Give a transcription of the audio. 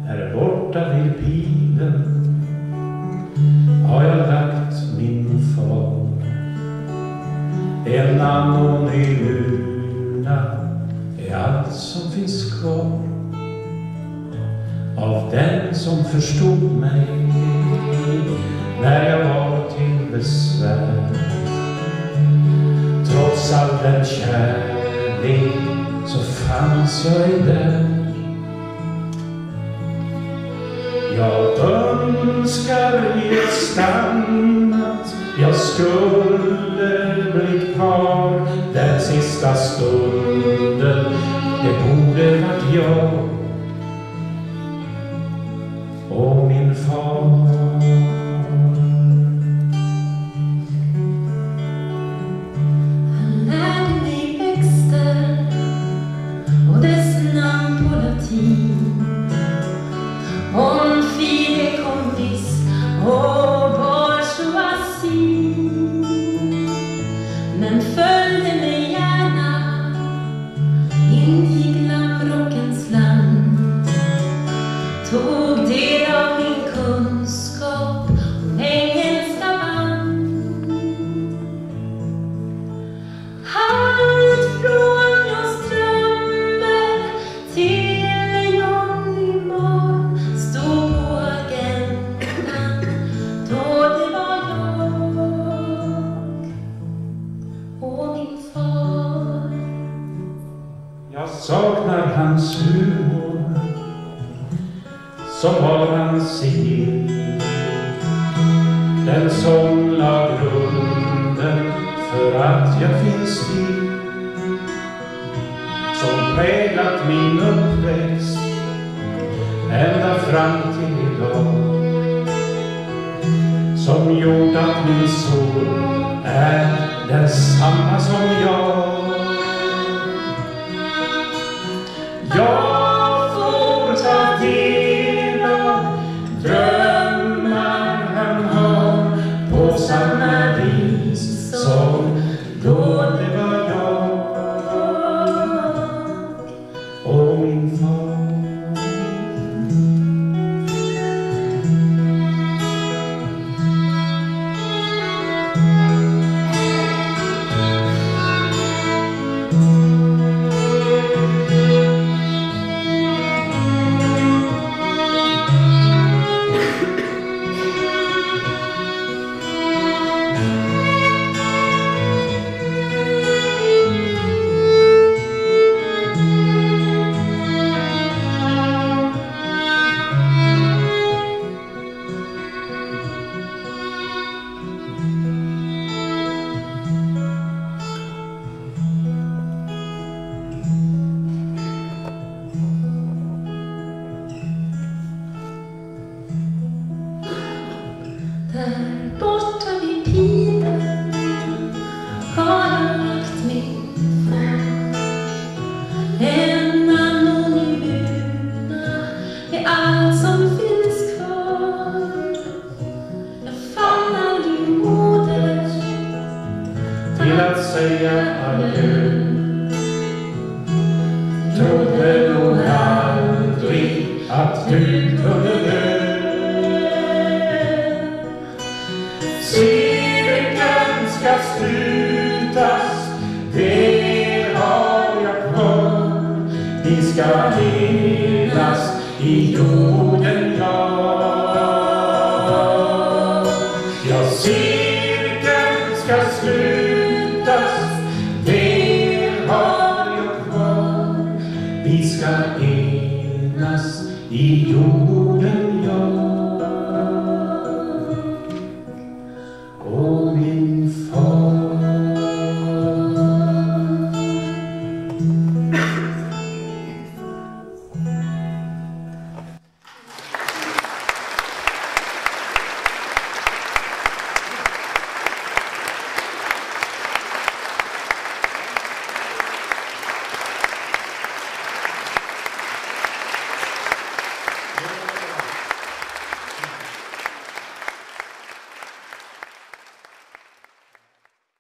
här borta vid pilen har jag lagt min far. En anonym urna är allt som finns kvar av den som förstod mig när jag var till besvär. Trots all den kärlek så fanns jag i där. Jag önskar i ett stannat, jag skulle bli kvar den sista stunden. Det borde varit jag och min far. Han lärde mig växter och dess namn på latin. Om fide kompis och bourgeoisie. Men följde mig gärna in i glamrockens land. Tog del av min kunskap om engelska band. Allt från John Strömberg till Johnny Marr stod på agendan då det var jag och min far. Jag saknar hans humor som var hans sigill, den som la grunden för att jag finns till, som präglat min uppväxt ända fram till idag, som gjort att min son är densamma som jag. Jag får ta del av drömmar han har på samma vis som då det var jag och min far. Där borta vid pilen har jag lagt min far. En anonym urna är allt som finns kvar. Jag fann aldrig modet Till att säga adjö, trodde nog aldrig att du kunde dö. Cirkeln ska slutas, det har jag kvar. Vi ska enas i jorden, ja. Ja, cirkeln ska slutas, det har jag kvar. Vi ska enas i jorden.